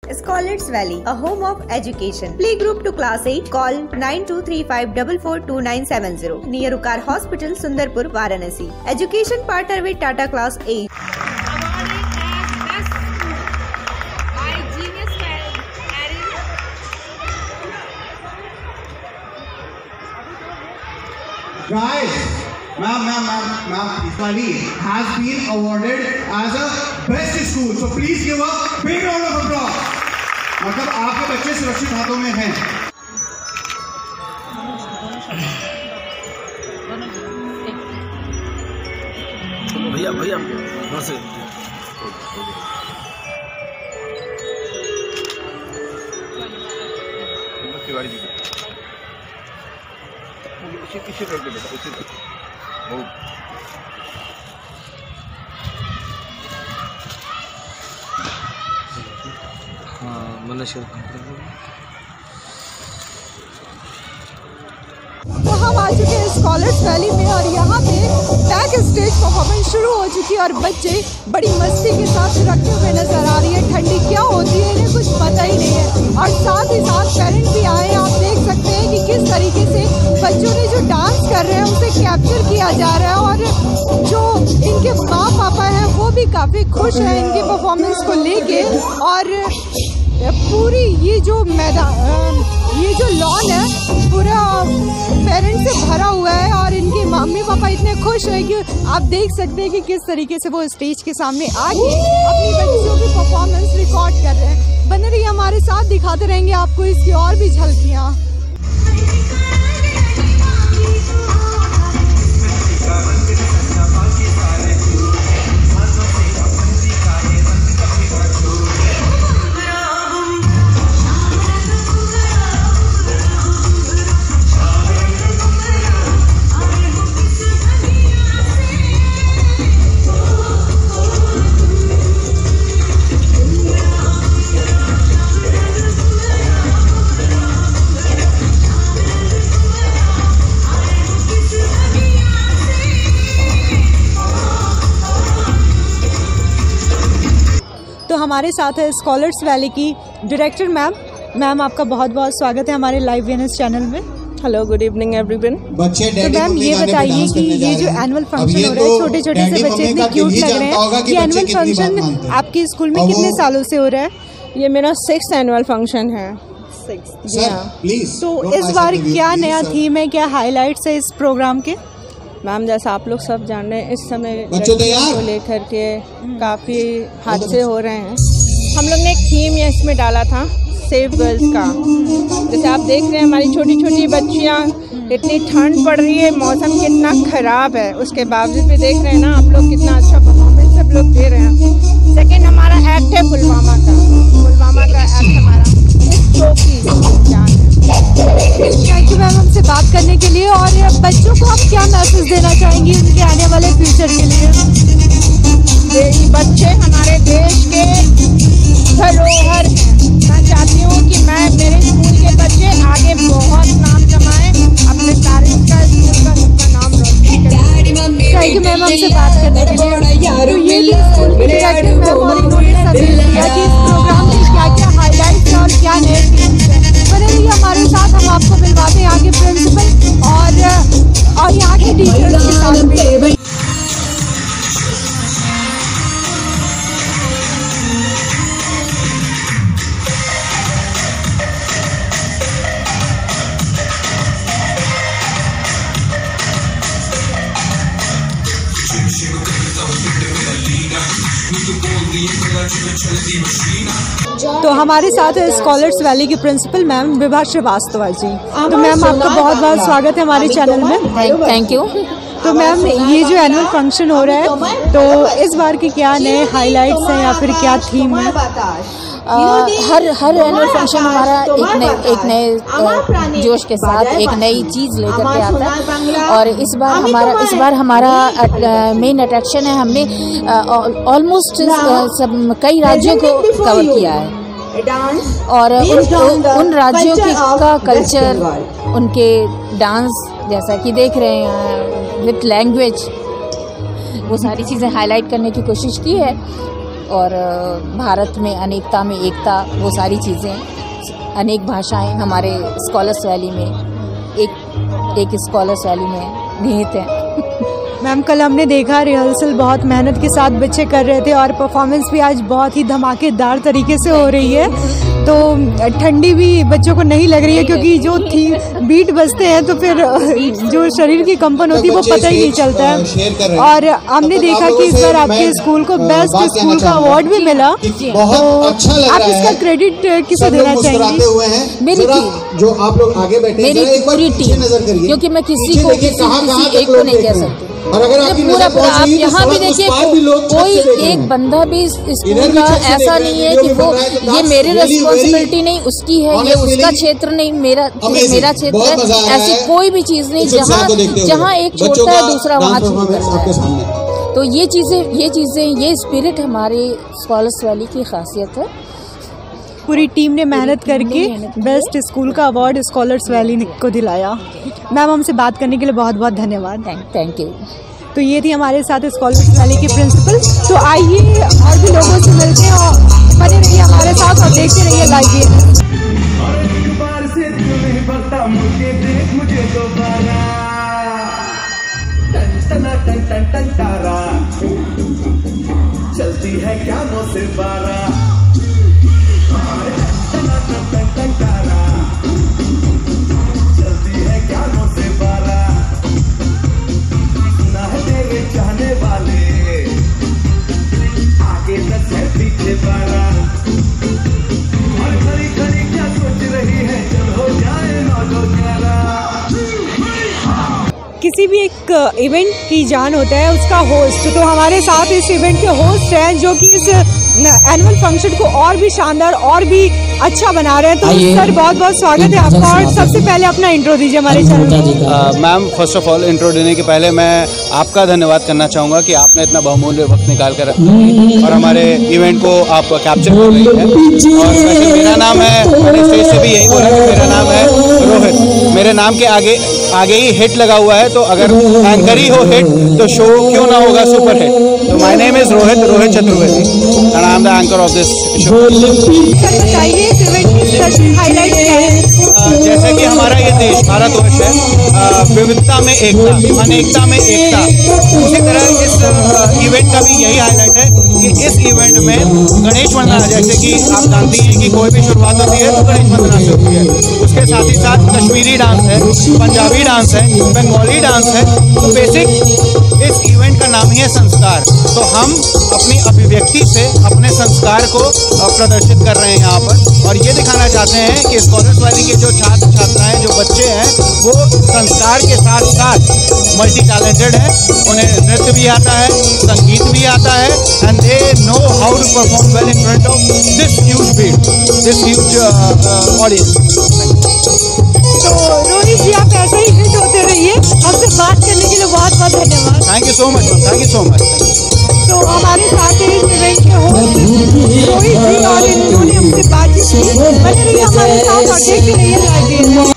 Scholars Valley, a home of education. Playgroup to class 8. Call 9235442970. Near Ukar Hospital, Sundarpur, Varanasi. Education partner with Tata Class 8. Guys, ma'am, Valley has been awarded as a best school. So please give a big round of applause. मतलब आपके बच्चे सुरक्षित हाथों में हैं। भैया वहाँ से इसी रोड पे बेटा उसी बहुत हाँ मनुष्य। तो हम आ चुके हैं स्कॉलर्स वैली में और यहाँ पे बैक स्टेज परफॉर्मेंस शुरू हो चुकी है और बच्चे बड़ी मस्ती के साथ रखते हुए नजर आ रही है। ठंडी क्या होती है इन्हें कुछ पता ही नहीं है और साथ ही साथ पेरेंट्स भी आए हैं। आप देख सकते हैं कि किस तरीके से बच्चों ने जो डांस कर रहे हैं उसे कैप्चर किया जा रहा है और जो इनके माँ पापा हैं वो भी काफ़ी खुश हैं इनकी परफॉर्मेंस को लेके। और पूरी ये जो मैदान ये जो लॉन है पूरा पेरेंट्स से भरा हुआ है और इनके मम्मी पापा इतने खुश हैं कि आप देख सकते हैं कि किस तरीके से वो स्टेज के सामने आके अपनी बच्चों की परफॉर्मेंस रिकॉर्ड कर रहे हैं। बने रहिए हमारे साथ, दिखाते रहेंगे आपको इसकी और भी झलकियाँ। हमारे साथ है स्कॉलर्स वैली की डायरेक्टर मैम आपका बहुत बहुत स्वागत है हमारे लाइव वीनस चैनल में। Hello, good evening everyone. तो मैम ये बताइए कि ये जो एनुअल फंक्शन हो रहा है, छोटे छोटे से बच्चे इतने क्यूट लग रहे हैं, ये एनुअल फंक्शन आपके स्कूल में कितने सालों से हो रहा है? ये मेरा 6th एनुअल फंक्शन है। जी हाँ। तो इस बार क्या नया थीम है, क्या हाईलाइट्स है इस प्रोग्राम के? मैम जैसा आप लोग सब जान रहे हैं इस समय लड़कियों को लेकर के काफ़ी हादसे हो रहे हैं। हम लोग ने एक थीम इसमें डाला था सेव गर्ल्स का। जैसे आप देख रहे हैं हमारी छोटी छोटी बच्चियां, इतनी ठंड पड़ रही है, मौसम कितना ख़राब है, उसके बावजूद भी देख रहे हैं ना आप लोग कितना अच्छा परफॉर्मेंस सब लोग दे रहे हैं। सेकेंड हमारा एक्ट है पुलवामा का एक्ट हमारा शो की जान है। थैंक यू मैम हमसे बात करने के लिए। और बच्चों को आप क्या मैसेज देना चाहेंगी उनके आने वाले फ्यूचर के लिए? बच्चे हमारे देश के धरोहर हैं। मैं चाहती हूँ कि मेरे स्कूल के बच्चे आगे बहुत नाम कमाएं, अपने पेरेंट्स का स्कूल का सबका नाम रोशन करें। थैंक यू मैम हमसे बात करने के लिए। तो ये भी स्कूल के डायरेक्टर मैम और उन्होंने सभी किया कि इस प्रोग्राम में क्या क्या हाईलाइट्स और क्या नए थीम्स हैं। बने रहिए हमारे साथ, हम आपको मिलवाते हैं यहाँ के प्रिंसिपल और यहाँ के टीचर्स के साथ भी। तो हमारे साथ है स्कॉलर्स वैली की प्रिंसिपल मैम विभा श्रीवास्तव जी। तो मैम आपका बहुत बहुत स्वागत है हमारे चैनल में। Thank you. तो मैम ये जो एनुअल फंक्शन हो रहा है, तो इस बार के क्या नए हाइलाइट्स हैं या फिर क्या थीम है? हर एनुअल फंक्शन हमारा एक नए जोश के साथ एक नई चीज़ लेकर के आता है। और इस बार हमारा मेन अट्रैक्शन है, हमने ऑलमोस्ट कई राज्यों को कवर किया है और उन राज्यों का कल्चर, उनके डांस, जैसा कि देख रहे हैं विथ लैंग्वेज, वो सारी चीज़ें हाईलाइट करने की कोशिश की है। और भारत में अनेकता में एकता, वो सारी चीज़ें, अनेक भाषाएं हमारे स्कॉलर्स वैली में एक स्कॉलर्स वैली में निहित हैं। मैम, कल हमने देखा रिहर्सल बहुत मेहनत के साथ बच्चे कर रहे थे और परफॉर्मेंस भी आज बहुत ही धमाकेदार तरीके से हो रही है। तो ठंडी भी बच्चों को नहीं लग रही है, क्योंकि जो थी बीट बजते हैं तो फिर जो शरीर की कंपन होती है वो पता ही नहीं चलता है। और हमने देखा कि इस बार आपके स्कूल को बेस्ट स्कूल का अवार्ड भी मिला, तो आप इसका क्रेडिट किसे देना चाहेंगे? मेरी टीम, जो आप लोग आगे बैठे, मेरी पूरी टीम, क्योंकि मैं किसी एक को नहीं कह सकती। और अगर पूरा आप यहाँ भी देखिए, कोई एक बंदा भी स्कूल का ऐसा नहीं है कि वो ये मेरी रिस्पॉन्सिबिलिटी नहीं, उसकी है, ये उसका क्षेत्र नहीं, मेरा क्षेत्र है। ऐसी कोई भी चीज़ नहीं जहाँ एक छोड़ता है दूसरा वहाँ छूट करता है। तो ये चीज़ें ये स्पिरिट हमारे स्कॉलर्स वैली की खासियत है। पूरी टीम ने मेहनत करके बेस्ट स्कूल का अवार्ड स्कॉलर्स वैली को दिलाया। मैम, हमसे बात करने के लिए बहुत बहुत धन्यवाद। Thank you. तो ये थी हमारे साथ स्कॉलर्स वैली के प्रिंसिपल। तो आइए और भी लोगों से मिलते हैं और बने रहिए हमारे साथ और देखते रहिए लाइव। चलती है क्या से बारा, चलती है क्या से बारा, सुना है तेरे चाहने वाले, आगे तक है पीछे बारा, और खड़ी खड़ी क्या सोच रही है, चल हो जाए नौजो प्यारा। किसी भी एक इवेंट की जान होता है उसका होस्ट। तो हमारे साथ इस इवेंट के होस्ट हैं जो कि इस एनुअल फंक्शन को और भी शानदार और भी अच्छा बना रहे हैं। तो सर, बहुत बहुत स्वागत है आपका। और सबसे पहले अपना इंट्रो दीजिए हमारे channel. Ma'am, first of all intro देने के पहले मैं आपका धन्यवाद करना चाहूँगा कि आपने इतना बहुमूल्य वक्त निकाल कर और हमारे इवेंट को आप कैप्चर कर रही हैं। और वैसे मेरा नाम है, मैंने स्टेज से भी यही बोला कि मेरा नाम है रोहित। मेरे नाम के आगे ही हिट लगा हुआ है, तो अगर एंकर ही हो हिट तो शो क्यों ना होगा सुपर हिट। तो my name is Rohit Chaturvedi and I am the anchor of this show. जैसे कि हमारा ये देश भारतवर्ष है, विविधता में एकता, अनेकता में एकता, उसी तरह इस इवेंट का भी यही हाईलाइट है कि इस इवेंट में गणेश वंदना, जैसे कि आप जानती हैं कि कोई भी शुरुआत होती है तो गणेश वंदना से होती है। उसके साथ ही साथ कश्मीरी डांस है, पंजाबी डांस है, बंगाली डांस है। तो बेसिक इस इवेंट का नाम ही है संस्कार। तो हम अपनी अभिव्यक्ति से अपने संस्कार को प्रदर्शित कर रहे हैं यहाँ पर, और ये दिखाना चाहते हैं कि स्कॉलर्स वैली के जो छात्र छात्राएं, जो बच्चे हैं, वो संस्कार के साथ साथ मल्टी टैलेंटेड हैं। उन्हें नृत्य भी आता है, संगीत भी आता है, and they know how to perform well in front of this huge beat, this huge audience. तो रोहित जी, आप ऐसे ही हिट होते रहिए। हमसे बात करने के लिए बहुत बहुत धन्यवाद। Thank you so much, thank you so much. तो हमारे साथ इस इवेंट के होस्ट रोहित जी और इन्होंने हमसे बातचीत की। बने रहिए हमारे साथ और देखते रहिए लाइव।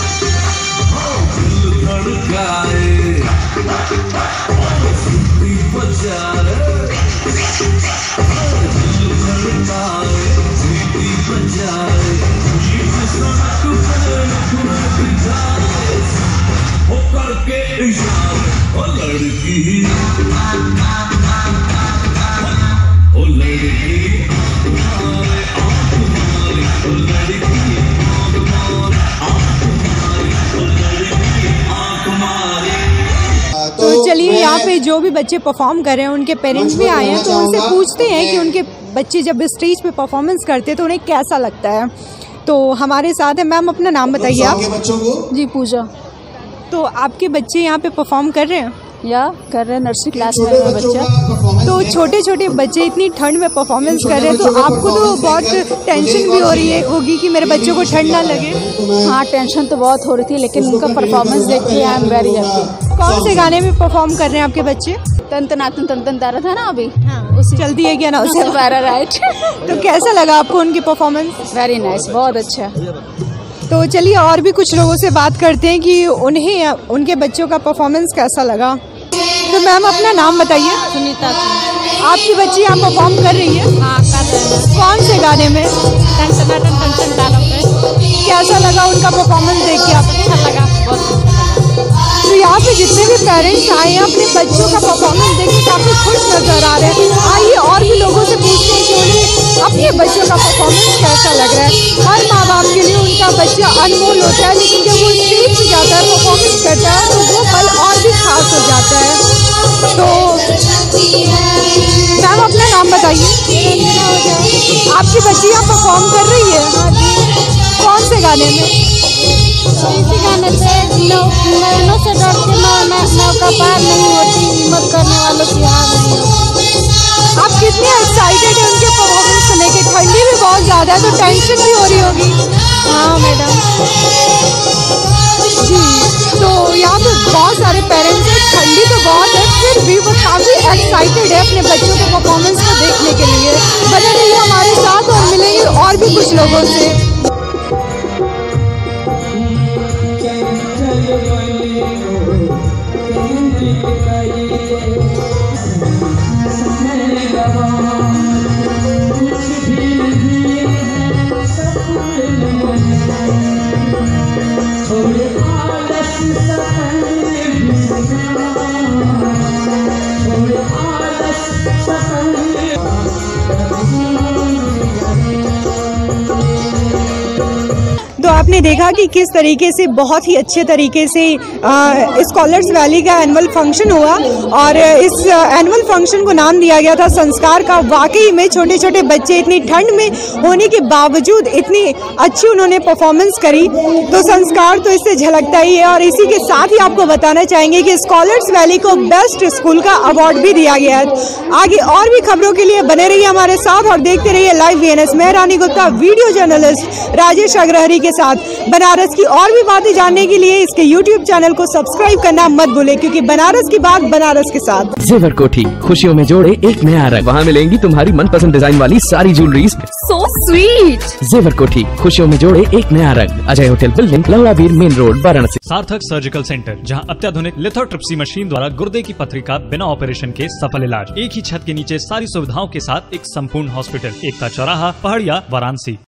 तो चलिए, यहाँ पे जो भी बच्चे परफॉर्म कर रहे हैं उनके पेरेंट्स भी आए हैं, तो उनसे पूछते हैं कि उनके बच्चे जब स्टेज पे परफॉर्मेंस करते हैं तो उन्हें कैसा लगता है। तो हमारे साथ है मैम, अपना नाम बताइए आप। जी, पूजा। तो आपके बच्चे यहाँ पे परफॉर्म कर रहे हैं? या कर रहे हैं, नर्सरी क्लास में है बच्चा। तो छोटे छोटे बच्चे इतनी ठंड में परफॉर्मेंस कर रहे हैं, तो आपको तो बहुत टेंशन भी हो रही होगी कि मेरे बच्चों को ठंड ना लगे। हाँ, टेंशन तो बहुत हो रही थी, लेकिन उनका परफॉर्मेंस देख के आई एम वेरी हैप्पी। कौन से गाने में परफॉर्म कर रहे हैं आपके बच्चे? तन तनातन तन तन तारा था ना अभी, उसी चलती है क्या ना उसे? राइट। तो कैसा लगा आपको उनकी परफॉर्मेंस? वेरी नाइस, बहुत अच्छा। तो चलिए और भी कुछ लोगों से बात करते हैं कि उन्हें उनके बच्चों का परफॉर्मेंस कैसा लगा। तो मैम, अपना नाम बताइए। आपकी बच्ची यहाँ परफॉर्म कर रही है? हाँ, कर रहे हैं। कौन से गाने में? टन डालो पे। कैसा लगा उनका परफॉर्मेंस देख के आपको? अच्छा लगा, बहुत अच्छा लगा। तो यहाँ पे जितने भी पेरेंट्स आए हैं अपने बच्चों का परफॉर्मेंस देख के काफी खुश नजर आ रहे हैं। आइए और भी लोगों से पूछते हैं कि उन्हें अपने बच्चों का परफॉर्मेंस कैसा लग रहा है। हर माँ बाप के लिए उनका बच्चा अनमोल होता है, लेकिन जब वो स्टेज पे जाता है, परफॉर्मेंस करता है, तो वो पल और भी खास हो जाता है। तो मैम अपना नाम बताइए। आपकी बच्ची यहाँ परफॉर्म कर रही है? कौन से गाने में? इसी गाने पे नैनों से डर के नौका पार नहीं होती, हिम्मत करने वालों की हार नहीं होती। आप कितने एक्साइटेड हैं उनके परफॉर्मेंस को लेके? ठंडी भी बहुत ज़्यादा है तो टेंशन भी हो रही होगी। हाँ मैडम जी, तो यहाँ पे बहुत सारे पेरेंट्स हैं, ठंडी तो बहुत है, फिर भी वो काफ़ी एक्साइटेड है अपने बच्चों के परफॉर्मेंस को देखने के लिए। बने रहिए हमारे साथ और मिलेंगे और भी कुछ लोगों से। तो आपने देखा कि किस तरीके से बहुत ही अच्छे तरीके से स्कॉलर्स वैली का एनुअल फंक्शन हुआ और इस एनुअल फंक्शन को नाम दिया गया था संस्कार का। वाकई में छोटे छोटे बच्चे इतनी ठंड में होने के बावजूद इतनी अच्छी उन्होंने परफॉर्मेंस करी, तो संस्कार तो इससे झलकता ही है। और इसी के साथ ही आपको बताना चाहेंगे कि स्कॉलर्स वैली को बेस्ट स्कूल का अवार्ड भी दिया गया है। आगे और भी खबरों के लिए बने रहिए हमारे साथ और देखते रहिए लाइव VNS। मैं रानी गुप्ता, वीडियो जर्नलिस्ट राजेश अग्रहरी के साथ। बनारस की और भी बातें जानने के लिए इसके YouTube चैनल को सब्सक्राइब करना मत भूलें, क्योंकि बनारस की बात बनारस के साथ। जेवर कोठी खुशियों में जोड़े एक नया रंग, वहाँ मिलेंगी तुम्हारी मनपसंद डिजाइन वाली सारी ज्वेलरीज। So sweet. जेवर कोठी खुशियों में जोड़े एक नया रंग, Ajay hotel building, Laurabir main road, Varanasi. Sarthak surgical centre, जहां अत्याधुनिक लिथोट्रिप्सी मशीन द्वारा गुर्दे की पथरी का बिना ऑपरेशन के सफल इलाज। एक ही छत के नीचे सारी सुविधाओं के साथ एक संपूर्ण हॉस्पिटल, एकता चौराहा, पहाड़िया, वाराणसी।